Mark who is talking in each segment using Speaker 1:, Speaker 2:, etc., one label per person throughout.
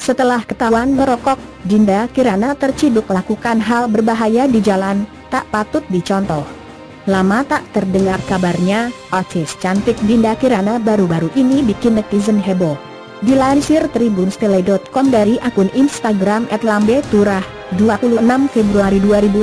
Speaker 1: Setelah ketahuan merokok, Dinda Kirana terciduk lakukan hal berbahaya di jalan, tak patut dicontoh. Lama tak terdengar kabarnya, artis cantik Dinda Kirana baru-baru ini bikin netizen heboh. Dilansir tribunstele.com dari akun Instagram @lambeturah, 26 Februari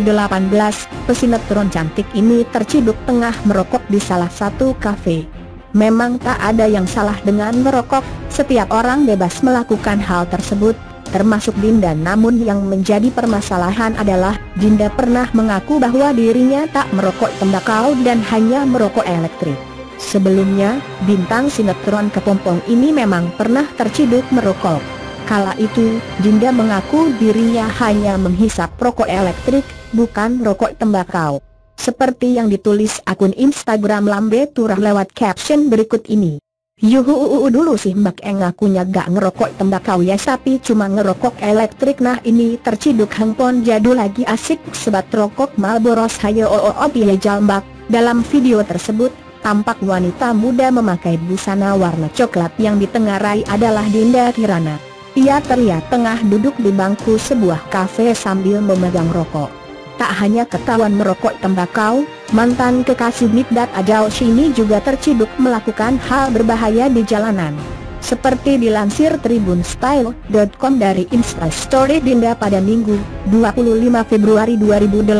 Speaker 1: 2018, pesinetron cantik ini terciduk tengah merokok di salah satu kafe. Memang tak ada yang salah dengan merokok, setiap orang bebas melakukan hal tersebut, termasuk Dinda. Namun yang menjadi permasalahan adalah, Dinda pernah mengaku bahwa dirinya tak merokok tembakau dan hanya merokok elektrik. Sebelumnya, bintang sinetron Kepompong ini memang pernah terciduk merokok. Kala itu, Dinda mengaku dirinya hanya menghisap rokok elektrik, bukan rokok tembakau. Seperti yang ditulis akun Instagram Lambeturah lewat caption berikut ini. Yuhu dulu sih Mbak ngakunya gak ngerokok tembakau ya, tapi cuma ngerokok elektrik. Nah ini terciduk handphone jadul lagi asik sebat rokok Marlboro hayo piye jambak. Dalam video tersebut, tampak wanita muda memakai busana warna coklat yang ditengarai adalah Dinda Kirana. Ia terlihat tengah duduk di bangku sebuah kafe sambil memegang rokok. Tak hanya ketahuan merokok tembakau, mantan kekasih Mikdad Ajaushi ini juga terciduk melakukan hal berbahaya di jalanan. Seperti dilansir tribunstyle.com dari Instastory Dinda pada Minggu, 25 Februari 2018,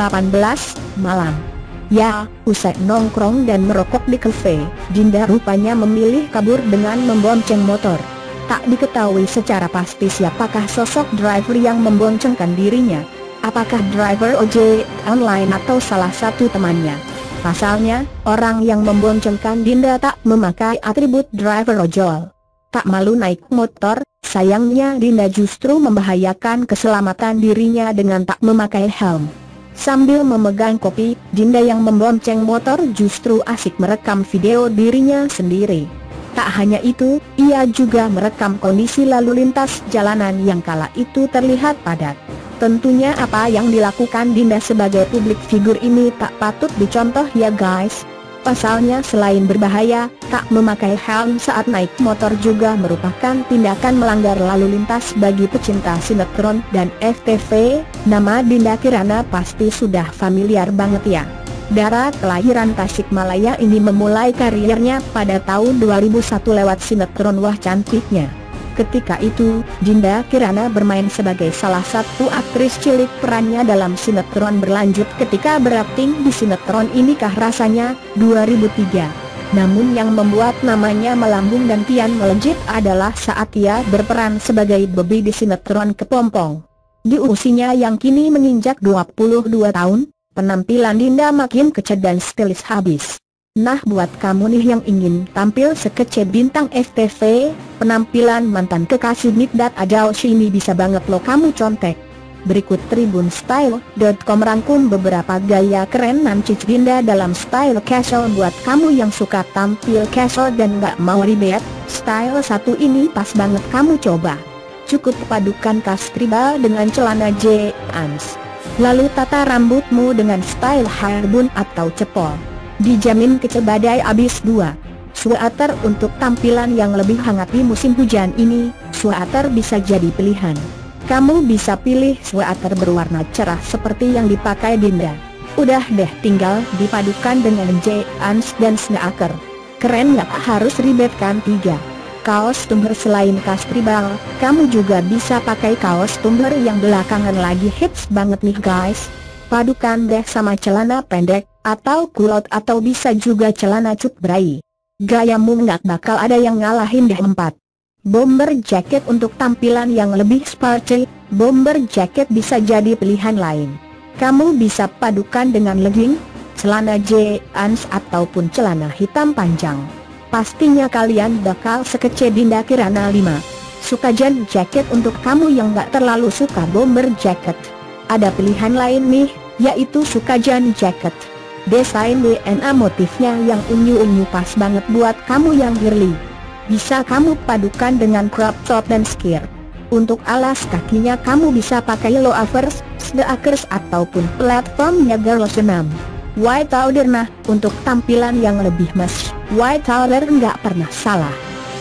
Speaker 1: malam. Ya, usai nongkrong dan merokok di kafe, Dinda rupanya memilih kabur dengan membonceng motor. Tak diketahui secara pasti siapakah sosok driver yang memboncengkan dirinya. Apakah driver ojek online atau salah satu temannya? Pasalnya, orang yang memboncengkan Dinda tak memakai atribut driver ojol. Tak malu naik motor, sayangnya Dinda justru membahayakan keselamatan dirinya dengan tak memakai helm. Sambil memegang kopi, Dinda yang membonceng motor justru asik merekam video dirinya sendiri. Tak hanya itu, ia juga merekam kondisi lalu lintas jalanan yang kala itu terlihat padat. Tentunya apa yang dilakukan Dinda sebagai publik figur ini tak patut dicontoh ya guys. Pasalnya selain berbahaya, tak memakai helm saat naik motor juga merupakan tindakan melanggar lalu lintas bagi pecinta sinetron dan FTV. Nama Dinda Kirana pasti sudah familiar banget ya. Dara kelahiran Tasikmalaya ini memulai karirnya pada tahun 2001 lewat sinetron Wah Cantiknya. Ketika itu, Dinda Kirana bermain sebagai salah satu aktris cilik. Perannya dalam sinetron berlanjut ketika berakting di sinetron Inikah Rasanya, 2003. Namun yang membuat namanya melambung dan kian melejit adalah saat ia berperan sebagai Bobby di sinetron Kepompong. Di usianya yang kini menginjak 22 tahun, penampilan Dinda makin kece dan stilis habis. Nah buat kamu nih yang ingin tampil sekece bintang FTV, penampilan mantan kekasih Mikdad Ajaushi ini bisa banget lo kamu contek. Berikut tribunstyle.com rangkum beberapa gaya keren namcik Dinda dalam style casual. Buat kamu yang suka tampil casual dan gak mau ribet, style satu ini pas banget kamu coba. Cukup padukan tas tribal dengan celana jeans, lalu tata rambutmu dengan style hair bun atau cepol. Dijamin kece badai abis 2. Sweater untuk tampilan yang lebih hangat di musim hujan ini, sweater bisa jadi pilihan. Kamu bisa pilih sweater berwarna cerah seperti yang dipakai Dinda. Udah deh tinggal dipadukan dengan jeans dan sneaker. Keren gak harus ribet kan? 3. Kaos tumbler. Selain tas tribal, kamu juga bisa pakai kaos tumbler yang belakangan lagi hits banget nih guys. Padukan deh sama celana pendek atau kulot atau bisa juga celana cut bray. Gayamu nggak bakal ada yang ngalahin deh. 4. Bomber jacket untuk tampilan yang lebih sporty. Bomber jacket bisa jadi pilihan lain. Kamu bisa padukan dengan legging, celana jeans ataupun celana hitam panjang. Pastinya kalian bakal sekece Dinda Kirana. 5. Sukajan jacket untuk kamu yang nggak terlalu suka bomber jacket. Ada pilihan lain nih, yaitu Sukajan jacket. Desain DNA motifnya yang unyu-unyu pas banget buat kamu yang girly. Bisa kamu padukan dengan crop top dan skirt. Untuk alas kakinya kamu bisa pakai loafers, sneakers ataupun platformnya girls. 6. White outer. Nah, untuk tampilan yang lebih mesh, white outer nggak pernah salah.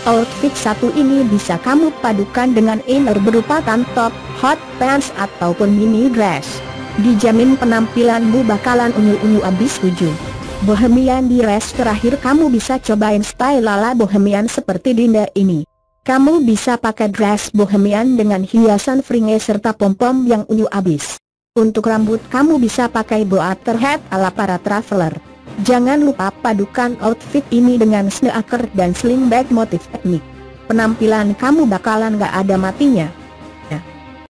Speaker 1: Outfit satu ini bisa kamu padukan dengan inner berupa tank top, hot pants ataupun mini dress. Dijamin penampilanmu bakalan unyu-unyu abis 7. Bohemian dress terakhir kamu bisa cobain style ala bohemian seperti Dinda ini. Kamu bisa pakai dress bohemian dengan hiasan fringe serta pom-pom yang unyu abis. Untuk rambut kamu bisa pakai boater hat ala para traveler. Jangan lupa padukan outfit ini dengan sneaker dan sling bag motif etnik. Penampilan kamu bakalan gak ada matinya.